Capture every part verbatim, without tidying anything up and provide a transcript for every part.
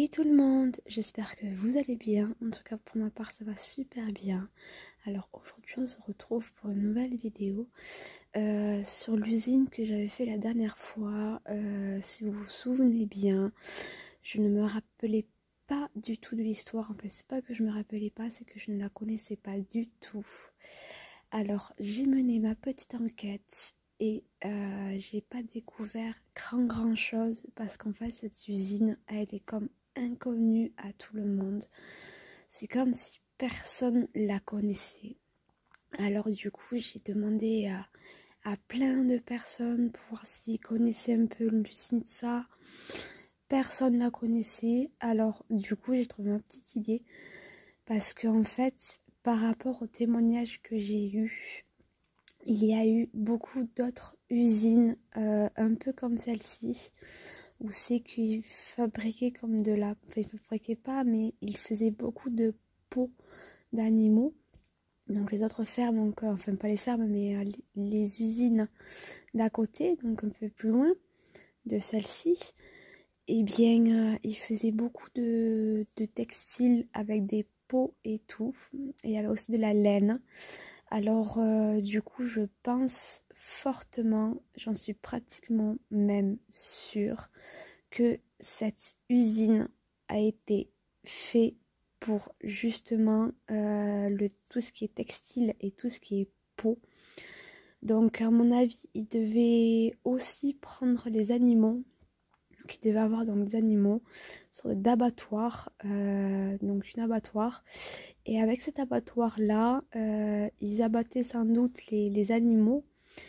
Hey tout le monde, j'espère que vous allez bien. En tout cas pour ma part ça va super bien. Alors aujourd'hui on se retrouve pour une nouvelle vidéo euh, sur l'usine que j'avais fait la dernière fois. Euh, si vous vous souvenez bien, je ne me rappelais pas du tout de l'histoire. En fait c'est pas que je me rappelais pas, c'est que je ne la connaissais pas du tout. Alors j'ai mené ma petite enquête et euh, j'ai pas découvert grand grand chose parce qu'en fait cette usine elle est comme inconnue à tout le monde. C'est comme si personne la connaissait. Alors du coup j'ai demandé à, à plein de personnes pour voir s'ils connaissaient un peu l'usine de ça. Personne la connaissait. Alors du coup j'ai trouvé ma petite idée parce qu'en fait par rapport aux témoignages que j'ai eus, il y a eu beaucoup d'autres usines euh, un peu comme celle-ci où c'est qu'ils fabriquaient comme de la... Enfin, ils fabriquaient pas, mais ils faisaient beaucoup de peaux d'animaux. Donc les autres fermes, donc, euh, enfin pas les fermes, mais euh, les usines d'à côté, donc un peu plus loin de celle-ci, eh bien, euh, ils faisaient beaucoup de, de textiles avec des peaux et tout. Et il y avait aussi de la laine. Alors, euh, du coup, je pense fortement, j'en suis pratiquement même sûre, que cette usine a été faite pour justement euh, le, tout ce qui est textile et tout ce qui est peau. Donc, à mon avis, ils devaient aussi prendre les animaux. Donc, ils devaient avoir donc des animaux sur d'abattoirs, euh, donc une abattoir. Et avec cet abattoir-là, euh, ils abattaient sans doute les, les animaux,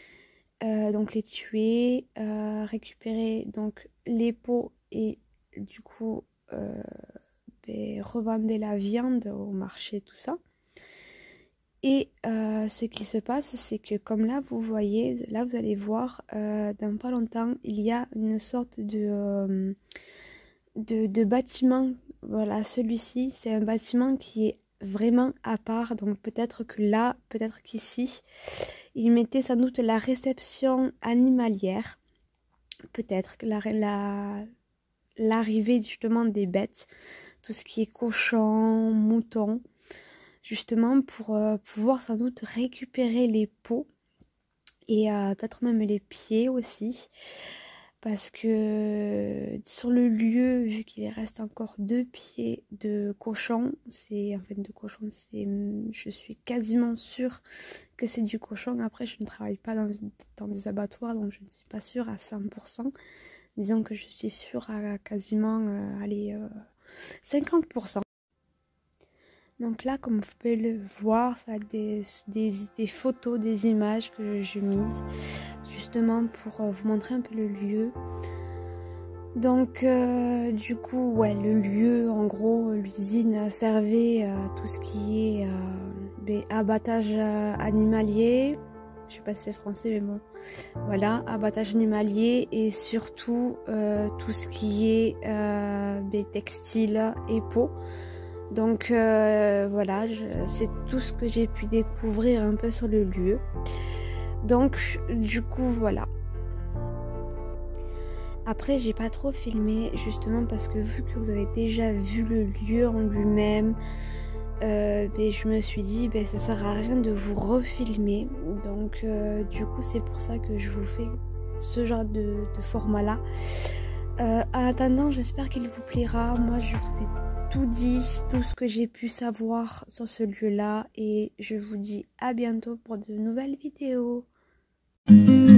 euh, donc les tuer, euh, récupérer donc les peaux et du coup euh, ben, revendaient la viande au marché, tout ça. Et euh, ce qui se passe, c'est que comme là, vous voyez, là vous allez voir, euh, dans pas longtemps, il y a une sorte de, euh, de, de bâtiment. Voilà, celui-ci, c'est un bâtiment qui est vraiment à part, donc peut-être que là, peut-être qu'ici, ils mettaient sans doute la réception animalière, peut-être que la, la, l'arrivée justement des bêtes, tout ce qui est cochon, mouton, justement pour euh, pouvoir sans doute récupérer les peaux et euh, peut-être même les pieds aussi. Parce que sur le lieu, vu qu'il reste encore deux pieds de cochon, c'est en fait de cochon, c'est, je suis quasiment sûre que c'est du cochon. Après, je ne travaille pas dans, dans des abattoirs, donc je ne suis pas sûre à cent pour cent. Disons que je suis sûre à quasiment euh, allez, euh, cinquante pour cent. Donc là, comme vous pouvez le voir, ça a des, des, des photos, des images que j'ai mises justement pour euh, vous montrer un peu le lieu. Donc euh, du coup, ouais, le lieu, en gros, l'usine servait à tout ce qui est euh, ben, abattage euh, animalier. Je sais pas si c'est français, mais bon. Voilà, abattage animalier et surtout euh, tout ce qui est euh, ben, textile et peau. Donc euh, voilà, c'est tout ce que j'ai pu découvrir un peu sur le lieu. Donc du coup voilà. Après j'ai pas trop filmé justement parce que vu que vous avez déjà vu le lieu en lui-même, euh, ben, je me suis dit ben, ça sert à rien de vous refilmer. Donc euh, du coup c'est pour ça que je vous fais ce genre de, de format là. Euh, en attendant, j'espère qu'il vous plaira. Moi je vous ai tout dit, tout ce que j'ai pu savoir sur ce lieu là et je vous dis à bientôt pour de nouvelles vidéos.